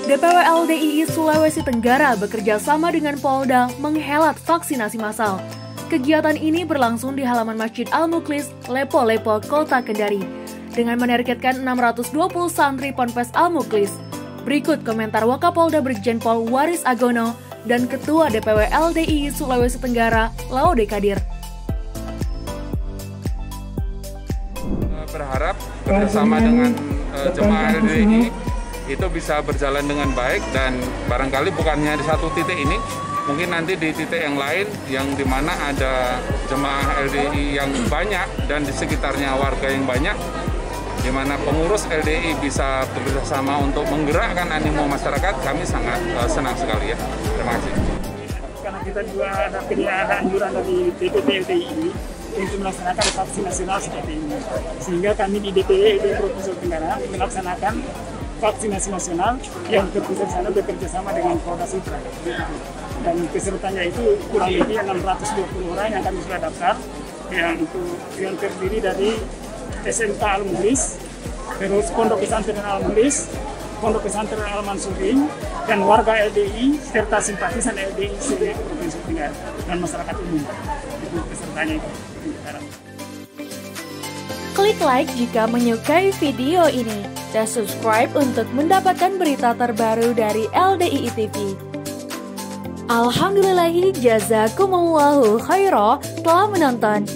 DPW LDII Sulawesi Tenggara bekerja sama dengan Polda menghelat vaksinasi massal. Kegiatan ini berlangsung di halaman Masjid Al-Mukhlis, Lepo-Lepo, Kota Kendari, dengan menargetkan 620 santri Ponpes Al-Mukhlis. Berikut komentar Wakapolda Brigjen Pol Waris Agono dan Ketua DPW LDII Sulawesi Tenggara, Laude Kadir. Berharap bersama dengan jemaah LDII itu bisa berjalan dengan baik, dan barangkali bukan hanya di satu titik ini, mungkin nanti di titik yang lain yang dimana ada jemaah LDII yang banyak dan di sekitarnya warga yang banyak, di mana pengurus LDII bisa bekerjasama untuk menggerakkan animo masyarakat. Kami sangat senang sekali ya. Terima kasih. Karena kita juga ada anjuran dari DPP LDII untuk melaksanakan vaksin nasional seperti ini, sehingga kami di DPW Provinsi Tenggara melaksanakan vaksinasi nasional yang terpusat sana bekerja sama dengan Polda Sutra. Dan pesertanya itu kurang lebih 620 orang yang kami sudah daftar, yang terdiri dari SMK Al-Mukhlis, terus Pondok Pesantren Al-Mukhlis, Pondok Pesantren Al-Mansurin, dan warga LDII serta simpatisan LDII seluruh Provinsi Tenggara dan masyarakat umum. Itu pesertanya itu. Klik like jika menyukai video ini dan subscribe untuk mendapatkan berita terbaru dari LDII TV. Alhamdulillahi jazakumullahu khairah telah menonton.